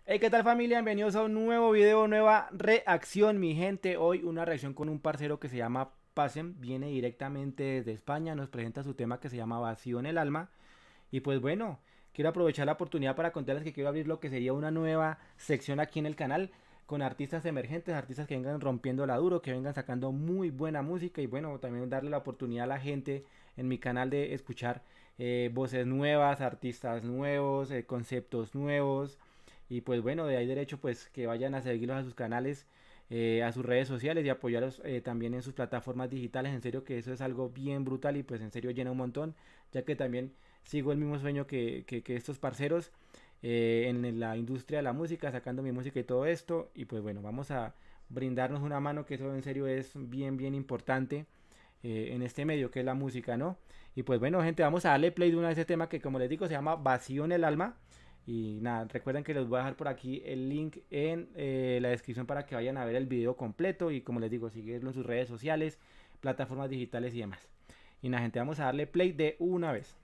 Hey, ¿qué tal familia? Bienvenidos a un nuevo video, nueva reacción, mi gente. Hoy una reacción con un parcero que se llama Pacem, viene directamente desde España, nos presenta su tema que se llama Vacío en el alma. Y pues bueno, quiero aprovechar la oportunidad para contarles que quiero abrir lo que sería una nueva sección aquí en el canal con artistas emergentes, artistas que vengan rompiendo la duro, que vengan sacando muy buena música y bueno, también darle la oportunidad a la gente en mi canal de escuchar voces nuevas, artistas nuevos, conceptos nuevos y pues bueno, de ahí derecho pues que vayan a seguirlos a sus canales, a sus redes sociales y apoyarlos también en sus plataformas digitales. En serio que eso es algo bien brutal y pues en serio llena un montón, ya que también sigo el mismo sueño que estos parceros en la industria de la música, sacando mi música y todo esto. Y pues bueno, vamos a brindarnos una mano, que eso en serio es bien importante en este medio que es la música, ¿no? Y pues bueno, gente, vamos a darle play de una de ese tema que como les digo se llama Vacío en el alma. Y nada, recuerden que les voy a dejar por aquí el link en la descripción para que vayan a ver el video completo y como les digo, seguirlo en sus redes sociales, plataformas digitales y demás. Y nada, gente, vamos a darle play de una vez.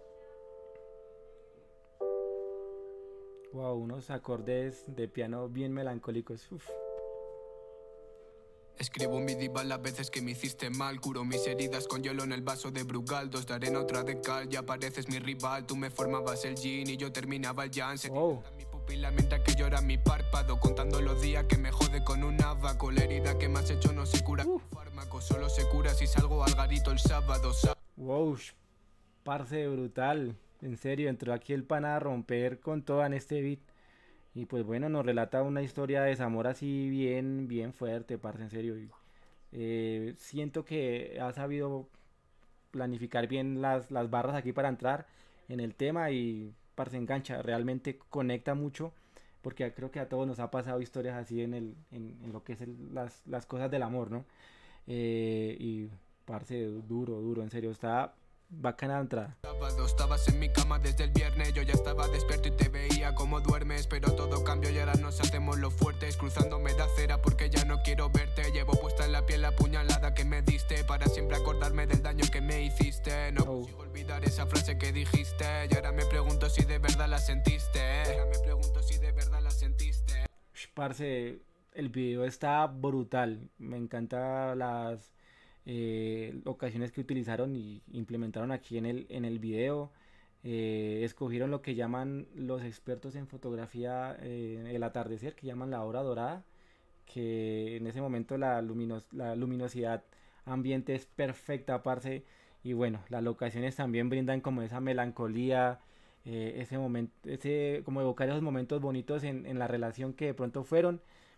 Wow, unos acordes de piano bien melancólicos. Uf. Escribo mi diva las veces que me hiciste mal. Curo mis heridas con hielo en el vaso de Brugal. Dos de arena, otra de cal, ya pareces mi rival. Tú me formabas el jean y yo terminaba el jam. Mi pupila mientras que llora mi párpado, contando los días que me jode con un abaco. La herida que me has hecho no se cura con fármaco, solo se cura si salgo al garito el sábado. Wow, parce, brutal. En serio, entró aquí el pana a romper con todo en este beat. Y pues bueno, nos relata una historia de desamor así bien fuerte, parce, en serio. Y, siento que ha sabido planificar bien las barras aquí para entrar en el tema y parce engancha, realmente conecta mucho porque creo que a todos nos ha pasado historias así en lo que es las cosas del amor, ¿no? Y parce, duro, en serio, está bacana la entrada. Estabas en mi cama desde el viernes, yo ya estaba despierto y te veía como duermes, pero todo cambió y ahora nos hacemos los fuertes, cruzándome de acera porque ya no quiero verte. Llevo puesta en la piel la puñalada que me diste para siempre acordarme del daño que me hiciste. No consigo olvidar esa frase que dijiste y ahora me pregunto si de verdad la sentiste. Ahora me pregunto si de verdad la sentiste. Parce, el video está brutal, me encanta las ocasiones que utilizaron y implementaron aquí en el video. Escogieron lo que llaman los expertos en fotografía el atardecer, que llaman la hora dorada, que en ese momento la luminosidad ambiente es perfecta, parce, y bueno, las locaciones también brindan como esa melancolía, ese momento, como evocar esos momentos bonitos en la relación que de pronto fueron.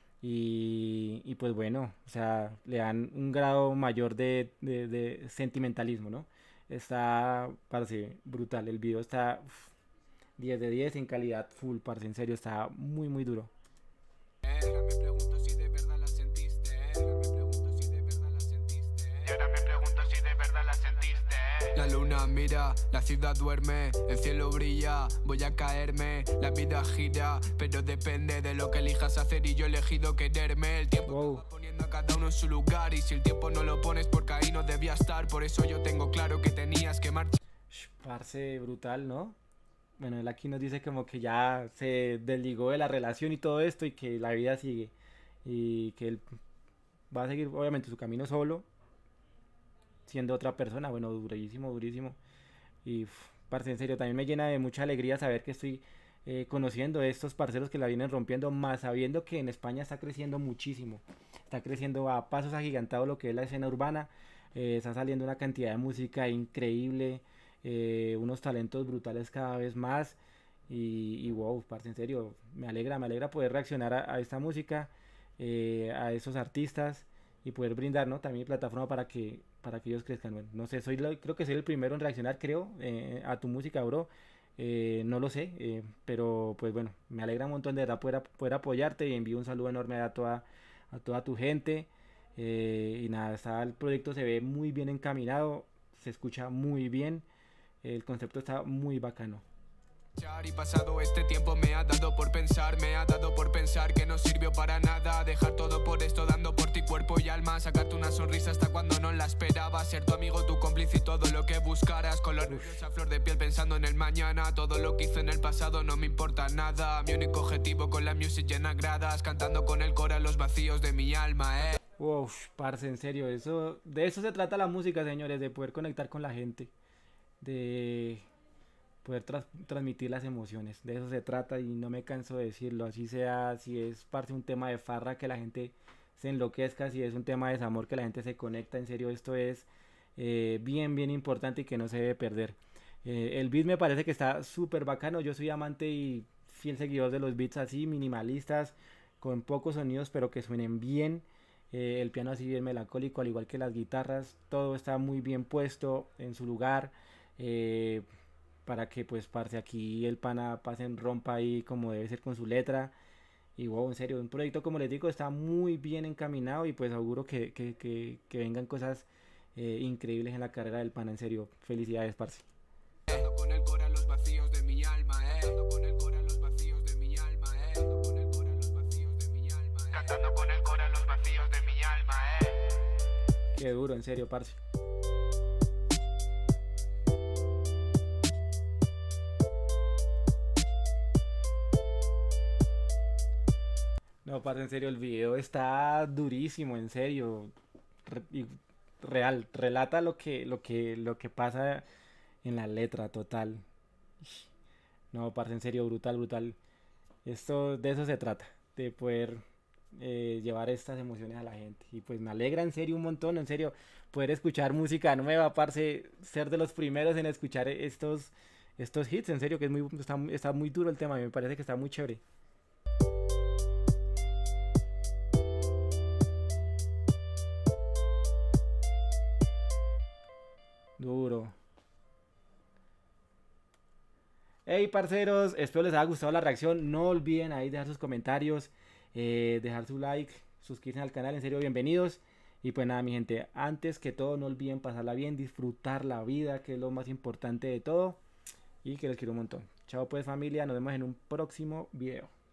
Y pues bueno, o sea, le dan un grado mayor de sentimentalismo, ¿no? Está, parece brutal. El video está 10 de 10 en calidad full, parce, en serio, está muy duro. Ahora me pregunto si de verdad la sentiste. Ahora me pregunto si de verdad la sentiste. Y ahora me pregunto si de verdad la sentiste. La luna mira, la ciudad duerme, el cielo brilla, voy a caerme, la vida gira, pero depende de lo que elijas hacer y yo he elegido quererme. El tiempo va poniendo a cada uno en su lugar y si el tiempo no lo pones porque ahí no debía estar, por eso yo tengo claro que tenías que marchar. Parce, brutal, ¿no? Bueno, él aquí nos dice como que ya se desligó de la relación y todo esto y que la vida sigue y que él va a seguir obviamente su camino solo siendo otra persona. Bueno, durísimo. Y parce, en serio, también me llena de mucha alegría saber que estoy conociendo a estos parceros que la vienen rompiendo, más sabiendo que en España está creciendo muchísimo, está creciendo a pasos agigantados lo que es la escena urbana. Está saliendo una cantidad de música increíble, unos talentos brutales cada vez más. Y wow, parce, en serio, me alegra poder reaccionar a esta música, a esos artistas y poder brindar, ¿no? También mi plataforma para que ellos crezcan. Bueno, no sé, creo que soy el primero en reaccionar, creo, a tu música, bro. No lo sé, pero pues bueno, me alegra un montón de verdad poder apoyarte y envío un saludo enorme a toda tu gente. Y nada, el proyecto se ve muy bien encaminado, se escucha muy bien, el concepto está muy bacano. Y pasado este tiempo me ha dado por pensar, que no sirvió para nada. Dejar todo por esto, dando por ti cuerpo y alma. Sacarte una sonrisa hasta cuando no la esperaba. Ser tu amigo, tu cómplice. feliz y todo lo que buscaras. Con los nervios a flor de piel pensando en el mañana. Todo lo que hice en el pasado no me importa nada. Mi único objetivo con la music llena gradas. Cantando con el cora los vacíos de mi alma, Wow, parce, en serio, de eso se trata la música, señores, de poder conectar con la gente, de poder transmitir las emociones, de eso se trata y no me canso de decirlo, así sea, si es parte de un tema de farra que la gente se enloquezca, si es un tema de desamor que la gente se conecta, en serio, esto es bien, bien importante y que no se debe perder. El beat me parece que está súper bacano, yo soy amante y fiel seguidor de los beats así, minimalistas, con pocos sonidos, pero que suenen bien. El piano así bien melancólico, al igual que las guitarras, todo está muy bien puesto en su lugar, eh, para que pues parce aquí el pana pasen rompa ahí como debe ser con su letra. Y wow, en serio, un proyecto como les digo está muy bien encaminado y pues auguro que vengan cosas increíbles en la carrera del pana, en serio, felicidades parce. Con el cora los vacíos de mi alma, con el cora los vacíos de mi alma, con el cora los vacíos de mi alma, cantando con el cora los vacíos de mi alma, Qué duro, en serio, parce. No, parce, en serio, el video está durísimo, en serio. Y real, relata lo que pasa en la letra, total. No, parce, en serio, brutal, brutal. Esto, de eso se trata, de poder llevar estas emociones a la gente. Y pues me alegra en serio un montón, en serio, poder escuchar música nueva, parce, ser de los primeros en escuchar estos hits, en serio, que está muy duro el tema, me parece que está muy chévere. Duro. Hey parceros, espero les haya gustado la reacción. No olviden ahí dejar sus comentarios, dejar su like, suscribirse al canal, en serio, bienvenidos. Y pues nada, mi gente, antes que todo, no olviden pasarla bien, disfrutar la vida, que es lo más importante de todo. Y que les quiero un montón. Chao pues familia, nos vemos en un próximo video.